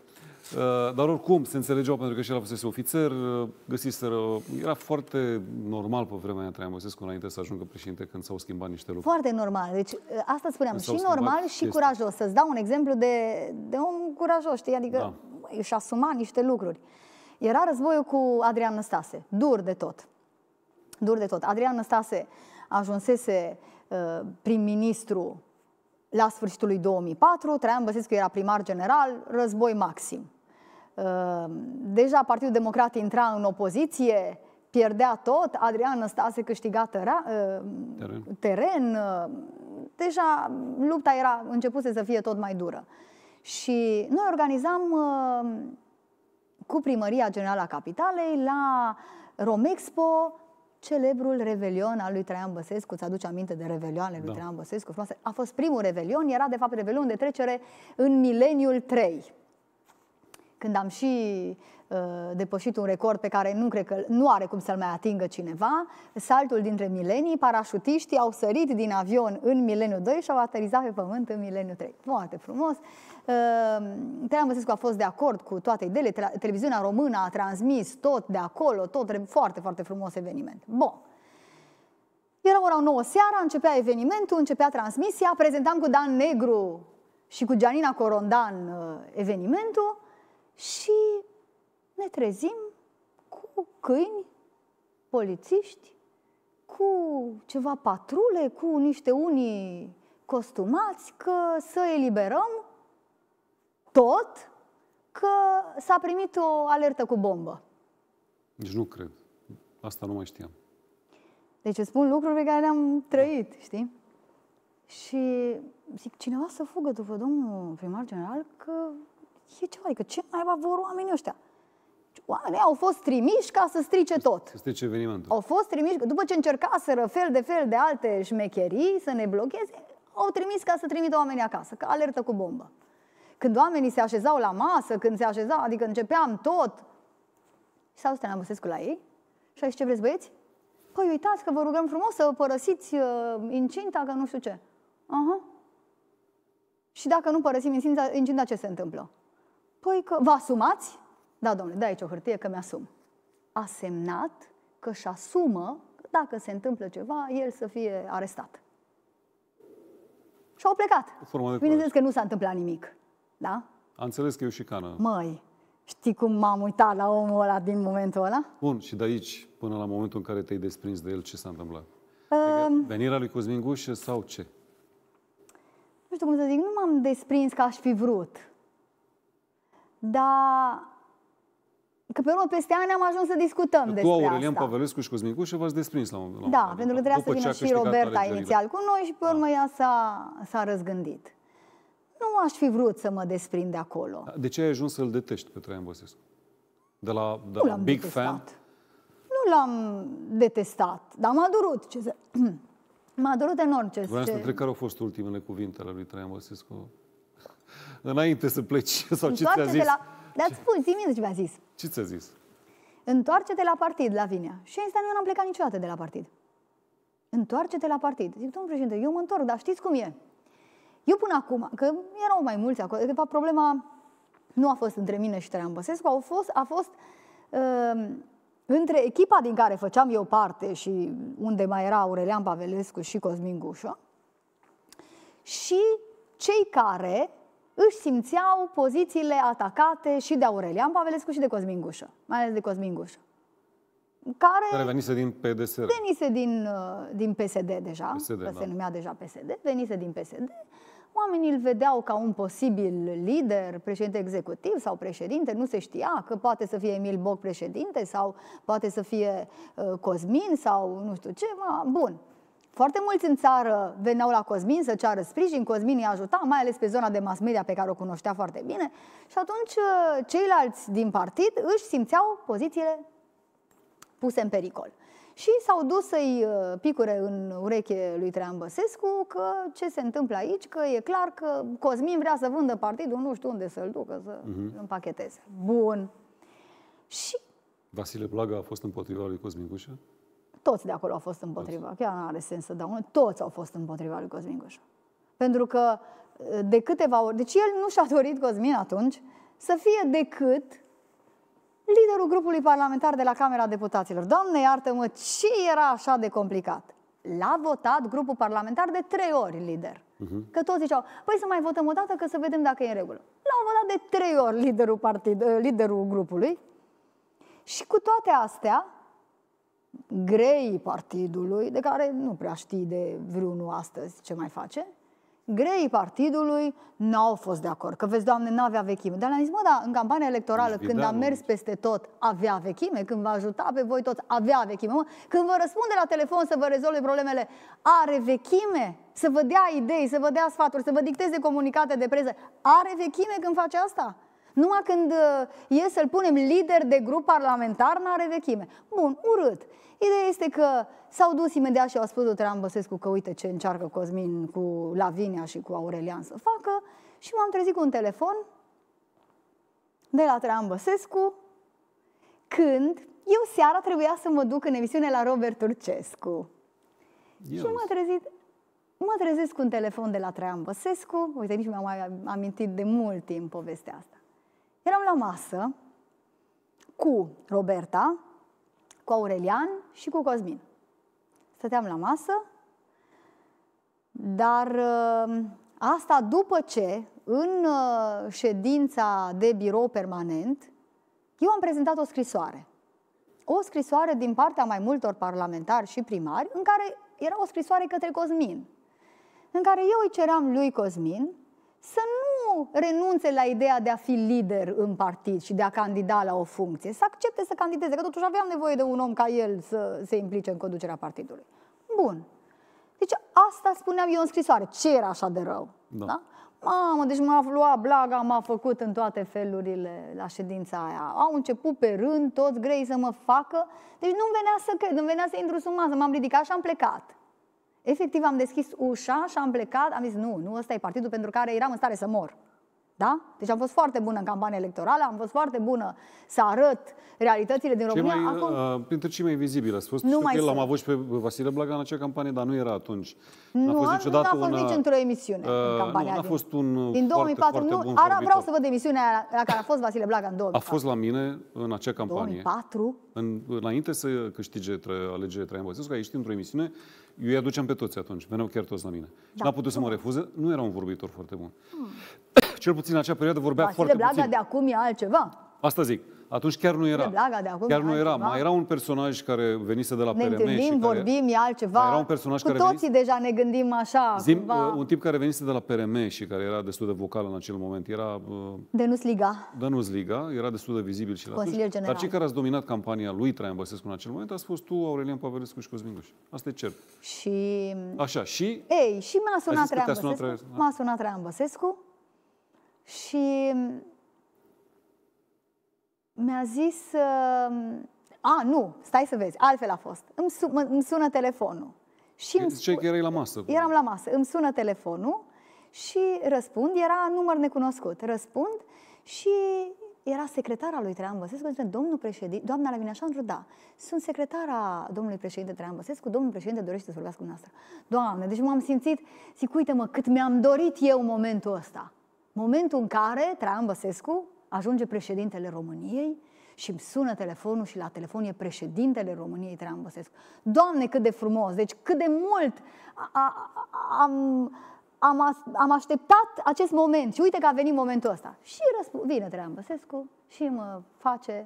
Dar oricum se înțelegeau pentru că și el a fost ofițer, găsiseră... Era foarte normal pe vremea aia Traian Băsescu înainte să ajungă președinte când s-au schimbat niște lucruri. Foarte normal. Deci asta spuneam, și normal și curajos. Să-ți dau un exemplu de om curajos, știi? Adică își asuma niște lucruri. Era războiul cu Adrian Năstase. Dur de tot. Dur de tot. Adrian Năstase ajunsese prim-ministru la sfârșitul lui 2004, Traian Băsescu era primar general, război maxim. Deja Partidul Democrat intra în opoziție, pierdea tot, Adrian Năstase câștiga teren. Deja lupta era începuse să fie tot mai dură. Și noi organizam cu Primăria Generală a Capitalei la Romexpo celebrul revelion al lui Traian Băsescu. Ți-aduce aminte de revelioanele lui Traian Băsescu? A fost primul revelion, era de fapt revelion de trecere în mileniul 3. Când am și depășit un record pe care nu cred că nu are cum să-l mai atingă cineva, saltul dintre milenii, parașutiștii au sărit din avion în mileniul 2 și au aterizat pe pământ în mileniul 3. Foarte frumos. Traian Băsescu a fost de acord cu toate ideile, televiziunea română a transmis tot de acolo, tot foarte, foarte frumos eveniment. Bun. Era ora 9 seara, începea evenimentul, începea transmisia, prezentam cu Dan Negru și cu Gianina Corondan evenimentul și ne trezim cu câini, polițiști, cu ceva patrule, cu niște unii costumați, că să eliberăm tot, că s-a primit o alertă cu bombă. Deci nu cred. Asta nu mai știam. Deci îți spun lucruri pe care le-am trăit, știi? Și zic, cineva să fugă după domnul primar general că e ceva, adică ce naiba vor oamenii ăștia? Oamenii au fost trimiși ca să strice tot. Să strice evenimentul. Au fost trimiși, după ce încercaseră fel de alte șmecherii să ne blocheze, au trimis ca să trimită oamenii acasă, ca alertă cu bombă. Când oamenii se așezau la masă, când se așezau, adică începeam tot, și s-a dus Traian Băsescu la ei și a zis, ce vreți băieți? Păi uitați că vă rugăm frumos să părăsiți incinta, că nu știu ce. Aha. Și dacă nu părăsim incinta, ce se întâmplă? Păi că vă asumați? Da, domnule, dă aici o hârtie că mi-asum. A semnat că își asumă că dacă se întâmplă ceva, el să fie arestat. Și au plecat. Bineînțeles că nu s-a întâmplat nimic. Da? A înțeles că e o șicană. Măi, știi cum m-am uitat la omul ăla din momentul ăla? Bun, și de aici până la momentul în care te-ai desprins de el, ce s-a întâmplat? Adică venirea lui Cosmin Gușă sau ce? Nu știu cum să zic, nu m-am desprins că aș fi vrut. Dar că pe urmă peste ani am ajuns să discutăm despre asta. Tu, Aurelian Pavlescu și Cosmin Gușă v-ați desprins la un moment. Da, pentru că trebuia să vină și Roberta inițial cu noi și pe urmă ea s-a răzgândit. Nu aș fi vrut să mă desprind de acolo. De ce ai ajuns să-l detești pe Traian Băsescu? De la big fan? Nu l-am detestat, dar m-a durut. M-a durut enorm. Vreau să întreb care au fost ultimele cuvinte ale lui Traian Băsescu înainte să pleci? Sau ce ți-a zis? Dar îți spun, zi-mi ce mi-a zis. Ce ți-a zis? Întoarce-te la partid, Lavinia. Și în eu n-am plecat niciodată de la partid. Întoarce-te la partid. Zic, domnul președinte, eu mă întorc, dar știți cum e? Eu până acum, că erau mai mulți acolo, de fapt problema nu a fost între mine și Traian Băsescu, a fost între echipa din care făceam eu parte și unde mai era Aurelian Pavlescu și Cosmin Gușă și cei care își simțeau pozițiile atacate și de Aurelian Pavlescu și de Cosmin Gușă, mai ales de Cosmin Gușă. Care venise din PDSR. Venise din PSD deja, PSD, că se numea deja PSD, venise din PSD. Oamenii îl vedeau ca un posibil lider, președinte executiv sau președinte, nu se știa că poate să fie Emil Boc președinte sau poate să fie Cosmin sau nu știu ce. Bun. Foarte mulți în țară veneau la Cosmin să ceară sprijin, Cosmin îi ajuta, mai ales pe zona de mass media pe care o cunoștea foarte bine și atunci ceilalți din partid își simțeau pozițiile puse în pericol. Și s-au dus să-i picure în ureche lui Traian Băsescu că ce se întâmplă aici, că e clar că Cosmin vrea să vândă partidul, nu știu unde să-l ducă, să-l împacheteze. Bun. Și Vasile Blaga a fost împotriva lui Cosmin Gușă? Toți de acolo au fost împotriva. Chiar nu are sens să dau unul. Toți au fost împotriva lui Cosmin Gușă. Pentru că de câteva ori... Deci el nu și-a dorit Cosmin atunci să fie decât liderul grupului parlamentar de la Camera Deputaților. Doamne, iartă-mă, ce era așa de complicat? L-a votat grupul parlamentar de 3 ori lider. Că toți ziceau, păi să mai votăm o dată că să vedem dacă e în regulă. L-au votat de 3 ori liderul grupului. Și cu toate astea, greii partidului, de care nu prea știi de vreunul astăzi ce mai face, greii partidului n-au fost de acord. Că vezi, Doamne, n-avea vechime. Dar le-am zis, mă, da, în campania electorală, când am mers peste tot, avea vechime, când vă ajuta pe voi toți, avea vechime. Mă, când vă răspunde la telefon să vă rezolve problemele, are vechime, să vă dea idei, să vă dea sfaturi, să vă dicteze comunicate de presă. Are vechime când face asta? Numai când e să-l punem lider de grup parlamentar, n-are vechime. Bun, urât. Ideea este că s-au dus imediat și au spus lui Traian Băsescu că uite ce încearcă Cosmin cu Lavinia și cu Aurelian să facă și m-am trezit cu un telefon de la Traian Băsescu când eu seara trebuia să mă duc în emisiune la Robert Turcescu. Și mă trezesc cu un telefon de la Traian Băsescu, uite, nici mi-am mai amintit de mult timp povestea asta. Eram la masă cu Roberta, cu Aurelian și cu Cosmin. Stăteam la masă, dar asta după ce, în ședința de birou permanent, eu am prezentat o scrisoare. O scrisoare din partea mai multor parlamentari și primari, în care era o scrisoare către Cosmin, în care eu îi ceream lui Cosmin să nu renunțe la ideea de a fi lider în partid și de a candida la o funcție, să accepte să candideze, că totuși aveam nevoie de un om ca el să se implice în conducerea partidului. Bun. Deci asta spuneam eu în scrisoare. Ce era așa de rău? Da? Mamă, deci m-a luat blaga, m-a făcut în toate felurile la ședința aia. Au început pe rând toți grei să mă facă. Deci nu-mi venea să cred, nu-mi venea să intru sub masă. M-am ridicat și am plecat. Efectiv, am deschis ușa și am plecat, am zis, nu, ăsta e partidul pentru care eram în stare să mor. Da? Deci am fost foarte bună în campania electorală, am fost foarte bună să arăt realitățile din România. Printre cei mai vizibili ați fost. El l-am avut și pe Vasile Blaga în acea campanie, dar nu era atunci. Nu a fost nici într-o emisiune în campania. Nu, a fost un din 2004. Foarte bun vreau să văd emisiunea la care a fost Vasile Blaga în 2004. A fost la mine în acea campanie. 2004? Înainte să câștige alegerile Traian Băsescu, a ieșit într-o emisiune, eu îi aduceam pe toți atunci, veneau chiar toți la mine. Și n-a putut să mă refuze, nu era un vorbitor foarte bun. Cel puțin în acea perioadă vorbea foarte puțin. Vasile Blaga de acum e altceva. Asta zic. Atunci chiar nu era. Chiar nu era. Mai era un personaj care venise de la PRM. Ne întâlnim, vorbim, e altceva. Era un personaj cu toții deja ne gândim așa. Un tip care venise de la PRM și care era destul de vocal în acel moment. Era Dănuț Liga. Dănuț Liga, era destul de vizibil și la consilier general. Dar cei care ați dominat campania lui Traian Băsescu în acel moment ați fost tu, Aurelian Pavelescu și Cosmin Guș. Asta e cert. Și... Așa, și... Și m-a sunat Traian Băsescu. M-a sunat Traian Băsescu și... mi-a zis, nu, stai să vezi, altfel a fost. Îmi sună telefonul. Ziceai că erai la masă. Eram la masă, îmi sună telefonul și răspund, era număr necunoscut. Răspund și era secretara lui Traian Băsescu, zice, domnul președinte, doamna Lavinia Șandru, da, sunt secretara domnului președinte Traian Băsescu, domnul președinte dorește să vorbească cu noastră. Doamne, deci m-am simțit, zic, uite-mă, cât mi-am dorit eu momentul ăsta. Momentul în care Traian Băsescu ajunge președintele României și îmi sună telefonul și la telefon e președintele României, Traian Băsescu. Doamne, cât de frumos! Deci cât de mult am așteptat acest moment și uite că a venit momentul ăsta. Și vine Traian Băsescu și mă face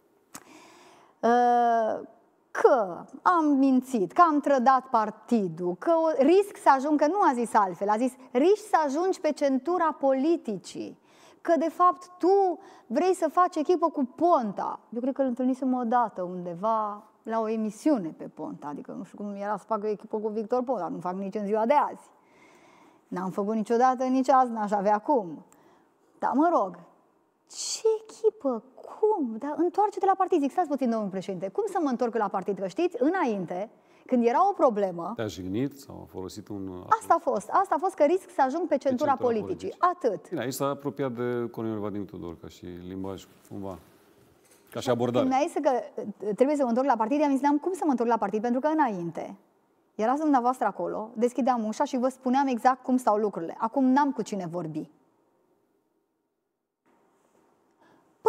că am mințit, că am trădat partidul, că risc să ajung, că nu a zis altfel, a zis risc să ajungi pe centura politicii. Că de fapt tu vrei să faci echipă cu Ponta. Eu cred că îl întâlnisem o dată undeva la o emisiune pe Ponta. Adică nu știu cum era să facă echipă cu Victor Ponta. Nu fac nici în ziua de azi. N-am făcut niciodată, nici azi n-aș avea cum. Dar mă rog, ce echipă? Cum? Dar întoarce-te la partid. Zic, stați puțin, domnul președinte, cum să mă întorc la partid? Că știți, înainte, când era o problemă... Te-a jignit sau a folosit un... Asta a fost că risc să ajung pe centura politicii. Atât. Bine, aici s-a apropiat de Corneliu Vadim Tudor, ca și limbaj, cumva, ca și abordare. Când mi-a zis că trebuie să mă întorc la partid, i-am zis, cum să mă întorc la partid? Pentru că înainte, erați dumneavoastră acolo, deschideam ușa și vă spuneam exact cum stau lucrurile. Acum n-am cu cine vorbi.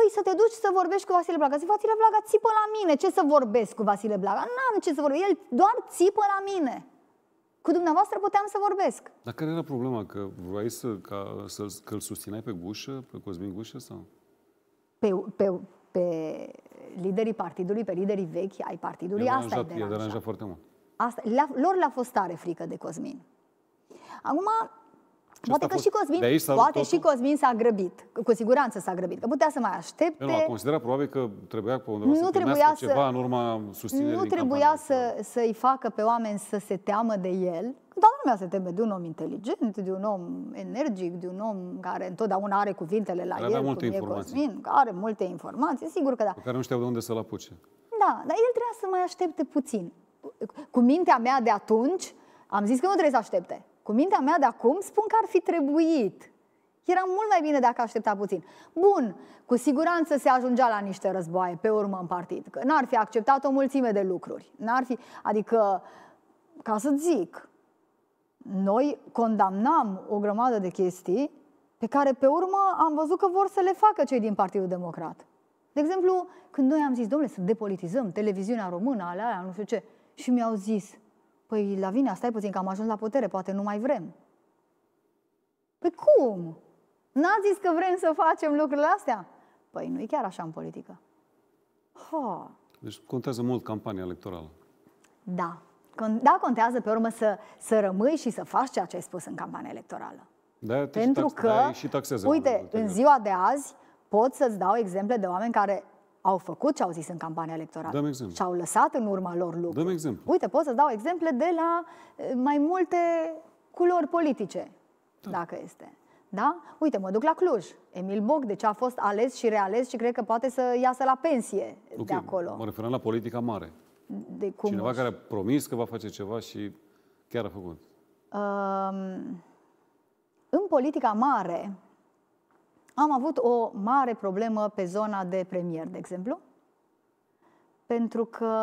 Păi să te duci să vorbești cu Vasile Blaga. Zic, Vasile Blaga țipă la mine. Ce să vorbesc cu Vasile Blaga? N-am ce să vorbesc. El doar țipă la mine. Cu dumneavoastră puteam să vorbesc. Dar care era problema? Că vrei că îl susțineai pe Gușă, pe Cosmin Gușă? Sau? Pe liderii partidului, pe liderii vechi ai partidului, asta e deranjat foarte mult. Lor le-a fost tare frică de Cosmin. Acum, poate că și Cosmin s-a grăbit. Cu siguranță s-a grăbit. Că putea să mai aștepte. Nu, a considerat probabil că trebuia pe undeva să primească ceva în urma susținerii. Nu trebuia să-i facă pe oameni să se teamă de el. Toată lumea se teme de un om inteligent, de un om energic, de un om care întotdeauna are cuvintele la el, cum e Cosmin, care are multe informații, sigur că da. Pe care nu știau de unde să-l apuce. Da, dar el trebuia să mai aștepte puțin. Cu mintea mea de atunci, am zis că nu trebuie să aștepte. Cu mintea mea de acum spun că ar fi trebuit. Era mult mai bine dacă aștepta puțin. Bun, cu siguranță se ajungea la niște războaie pe urmă în partid. Că n-ar fi acceptat o mulțime de lucruri. Adică, ca să zic, noi condamnam o grămadă de chestii pe care pe urmă am văzut că vor să le facă cei din Partidul Democrat. De exemplu, când noi am zis, domnule, să depolitizăm televiziunea română, alea, nu știu ce, și mi-au zis, păi, Lavinia, stai puțin că am ajuns la putere, poate nu mai vrem. Păi cum? N-ați zis că vrem să facem lucrurile astea? Păi nu e chiar așa în politică. Deci contează mult campania electorală. Da. Da, contează pe urmă să rămâi și să faci ceea ce ai spus în campania electorală. Pentru că, uite, în ziua de azi pot să-ți dau exemple de oameni care au făcut ce au zis în campania electorală și au lăsat în urma lor lucruri. Dăm exemplu. Uite, pot să dau exemple de la mai multe culori politice, dacă este. Da? Uite, mă duc la Cluj. Emil Boc, deci a fost ales și reales și cred că poate să iasă la pensie de acolo. Mă referam la politica mare. Cineva care a promis că va face ceva și chiar a făcut. În politica mare am avut o mare problemă pe zona de premier, de exemplu, pentru că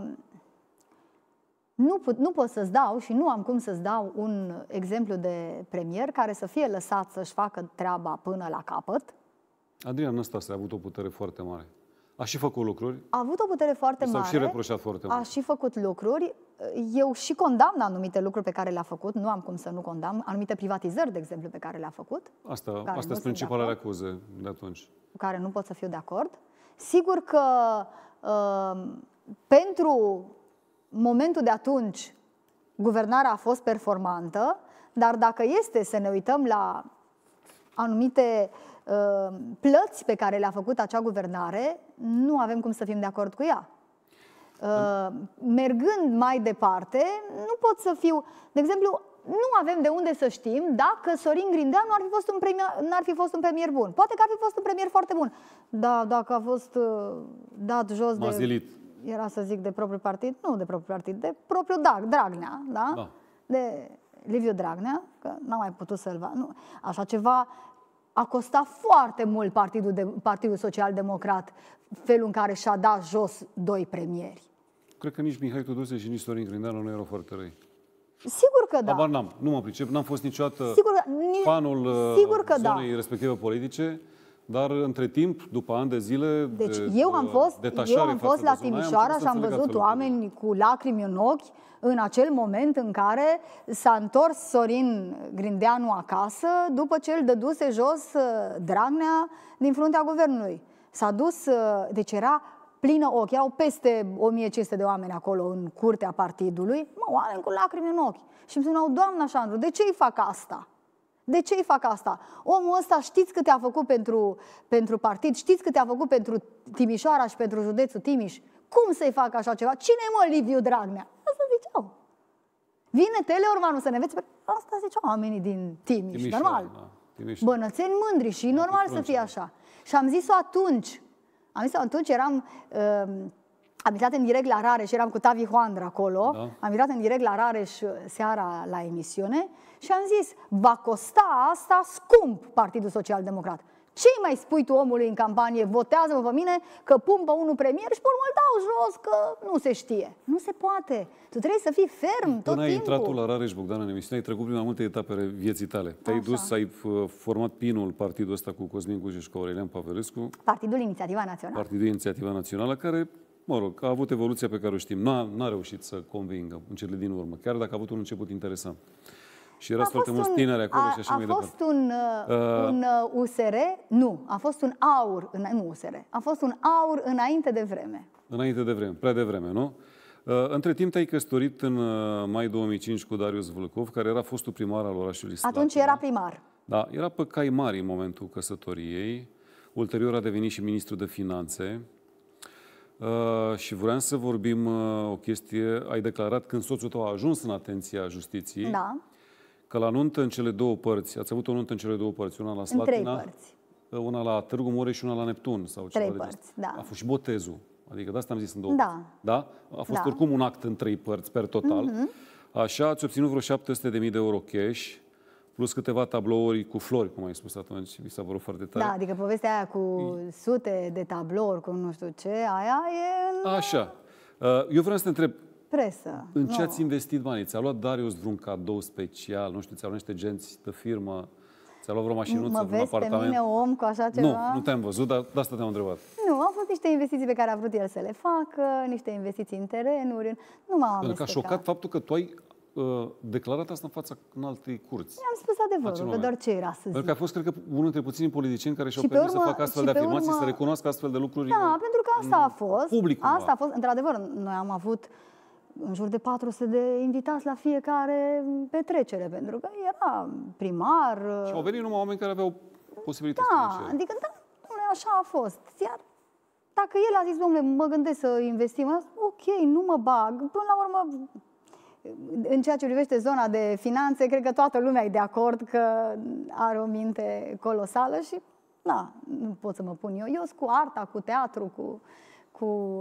nu pot să-ți dau și nu am cum să-ți dau un exemplu de premier care să fie lăsat să-și facă treaba până la capăt. Adrian Năstase a avut o putere foarte mare. A și făcut lucruri. A avut o putere foarte mare. S-au și reproșat foarte mult. A și făcut lucruri. Eu și condamn anumite lucruri pe care le-a făcut. Nu am cum să nu condamn. Anumite privatizări, de exemplu, pe care le-a făcut. Asta sunt principalele acuze de atunci. Cu care nu pot să fiu de acord. Sigur că pentru momentul de atunci guvernarea a fost performantă, dar dacă este să ne uităm la anumite plăți pe care le-a făcut acea guvernare, nu avem cum să fim de acord cu ea. Mergând mai departe, nu pot să fiu... De exemplu, nu avem de unde să știm dacă Sorin Grindeanu n-ar fi fost un premier bun. Poate că ar fi fost un premier foarte bun. Da, dacă a fost dat jos era să zic de propriul partid, nu de propriul partid, de propriul Dragnea, da? De Liviu Dragnea, că n-a mai putut să-l... Așa ceva a costat foarte mult Partidul Social-Democrat, felul în care și-a dat jos 2 premieri. Cred că nici Mihai Tudose și nici Sorin Grindeanu nu erau foarte răi. Sigur că da. Abar n-am, nu mă pricep, n-am fost niciodată fanul zonei respective politice, dar între timp, după ani de zile, deci eu am fost la Timișoara și am văzut oameni cu lacrimi în ochi în acel moment în care s-a întors Sorin Grindeanu acasă după ce îl dăduse jos Dragnea din fruntea guvernului. S-a dus, deci era plină ochi, erau peste 1500 de oameni acolo în curtea partidului, oameni cu lacrimi în ochi. Și îmi spuneau, doamna Șandru, de ce îi fac asta? De ce îi fac asta? Omul ăsta știți câte a făcut pentru partid, știți câte a făcut pentru Timișoara și pentru județul Timiș? Cum să-i fac așa ceva? Cine-i mă Liviu Dragnea? Asta ziceau. Vine Teleormanu să ne învețe. Asta ziceau oamenii din Timiș, normal. Da. Bănățeni mândri și normal să fie așa. Și am zis-o atunci. Am intrat în direct la Rareș, eram cu Tavi Hoandră acolo, am intrat în direct la Rareș seara la emisiune și am zis, va costa asta scump Partidul Social Democrat. Ce mai spui tu omului în campanie? Votează-mă pe mine că pun pe unul premier și pe urmă îl dau jos că nu se știe. Nu se poate. Tu trebuie să fii ferm tot timpul. Până ai intrat tu la Rareș Bogdan în emisiune, ai trecut prin mai multe etape vieții tale. Te-ai dus, ai format PIN-ul, partidul ăsta cu Cosmin Gușu și cu Aurelian Pavelescu. Partidul Inițiativa Națională. Partidul Inițiativa Națională, care, mă rog, a avut evoluția pe care o știm. N-a reușit să convingă în cele din urmă, chiar dacă a avut un început interesant. Și era foarte mulți tineri acolo și așa mai departe. A fost un USR? Nu, a fost un AUR, nu USR, a fost un AUR înainte de vreme. Înainte de vreme, prea devreme, nu? Între timp te-ai căsătorit în mai 2005 cu Darius Vâlcov, care era fostul primar al orașului Slatina. Atunci era primar. Da, era pe cai mari în momentul căsătoriei. Ulterior a devenit și ministru de finanțe. Și vreau să vorbim o chestie. Ai declarat când soțul tău a ajuns în atenția justiției, da, că la nuntă în cele două părți, ați avut o nuntă în cele două părți, una la Slatina, în 3 părți. Una la Târgu Mureș și una la Neptun. Sau 3 părți, da. A fost și botezul. Adică de asta am zis în 2 da. părți. Da? A fost oricum un act în 3 părți, per total. Așa, ați obținut vreo 700.000 de euro cash, plus câteva tablouri cu flori, cum ai spus atunci, mi s-a părut foarte tare. Da, adică povestea aia cu sute de tablouri, cu nu știu ce, aia e... Așa. Eu vreau să te întreb, presă. în ce ați investit banii? Ți-a luat Darius vreun cadou special? Nu știu, ți-a luat niște genți de firmă? Ți-a luat vreo mașinuță, vreun apartament? Mă vezi pe mine om cu așa ceva? Nu te-am văzut, dar de asta te-am întrebat. Nu, au fost niște investiții pe care a vrut el să le facă, niște investiții în terenuri. Nu m-am amestecat. Pentru că a șocat faptul că tu ai declarat asta în fața în alte curți. I-am spus adevărul, că doar ce era să zic. Pentru că a fost, cred că, unul dintre puținii politicieni care și-au permis să facă astfel de afirmații, să recunoască astfel de lucruri. Da, pentru că asta a fost. Publicul. Asta a fost, într-adevăr, noi am avut în jur de 400 de invitați la fiecare petrecere, pentru că era primar. Și au venit numai oameni care aveau posibilități financiare. Adică, da, domnule, așa a fost. Iar dacă el a zis, domnule, mă gândesc să investim, ok, nu mă bag. Până la urmă, în ceea ce privește zona de finanțe, cred că toată lumea e de acord că are o minte colosală și, da, nu pot să mă pun eu. Eu sunt cu arta, cu teatru, cu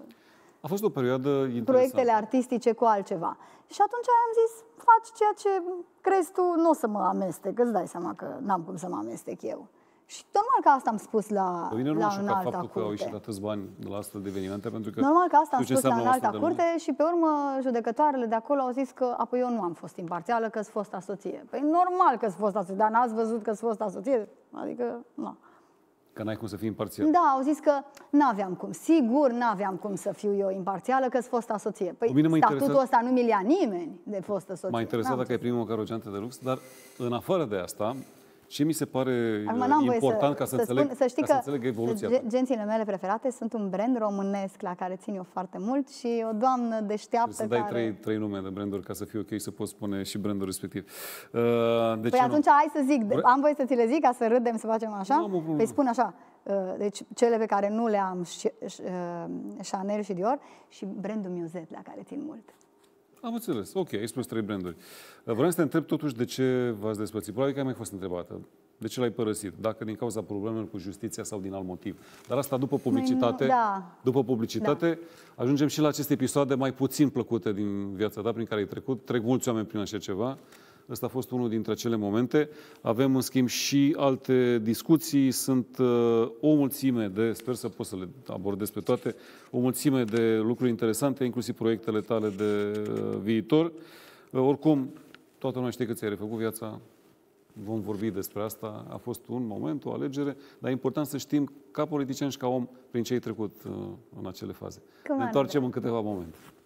a fost o perioadă interesantă. Proiectele artistice cu altceva. Și atunci am zis, faci ceea ce crezi tu, nu o să mă amestec, îți dai seama că n-am cum să mă amestec eu. Și normal că asta am spus la înalta faptul curte. Că au ieșit atâți bani de la astfel de evenimente, pentru că normal că asta am spus la înalta curte și pe urmă judecătoarele de acolo au zis că apoi eu nu am fost imparțială, că-s fosta soție. Păi normal că-s fosta soție, dar n-ați văzut că-s fosta soție? Adică, nu. Că n-ai cum să fii imparțial. Da, au zis că n-aveam cum. Sigur n-aveam cum să fiu eu imparțială, că-s fosta soție. Păi statutul ăsta nu mi-l ia nimeni de fostă soție. M-a interesat dacă ai primit măcar o geantă de lux, dar în afară de asta, ce mi se pare important ca să înțeleg evoluția ta. Gențile mele preferate sunt un brand românesc la care țin eu foarte mult și o doamnă deșteaptă să dai trei nume de branduri ca să fie ok să poți spune și brandul respectiv. Păi atunci hai să zic, am voie să ți le zic ca să râdem, să facem așa? Păi spun așa, deci cele pe care nu le am, Chanel și Dior și brandul Musette la care țin mult. Am înțeles. Ok, ai spus 3 branduri. Vreau să te întreb totuși de ce v-ați despărțit. Probabil că ai mai fost întrebată. De ce l-ai părăsit? Dacă din cauza problemelor cu justiția sau din alt motiv. Dar asta după publicitate, după publicitate, ajungem și la aceste episoade mai puțin plăcute din viața ta prin care ai trecut. Trec mulți oameni prin așa ceva. Ăsta a fost unul dintre acele momente. Avem, în schimb, și alte discuții. Sunt o mulțime sper să pot să le abordez pe toate, o mulțime de lucruri interesante, inclusiv proiectele tale de viitor. Oricum, toată lumea știe că ți-ai refăcut viața. Vom vorbi despre asta. A fost un moment, o alegere, dar e important să știm, ca politician și ca om, prin ce ai trecut în acele faze. Ne întoarcem în câteva momente.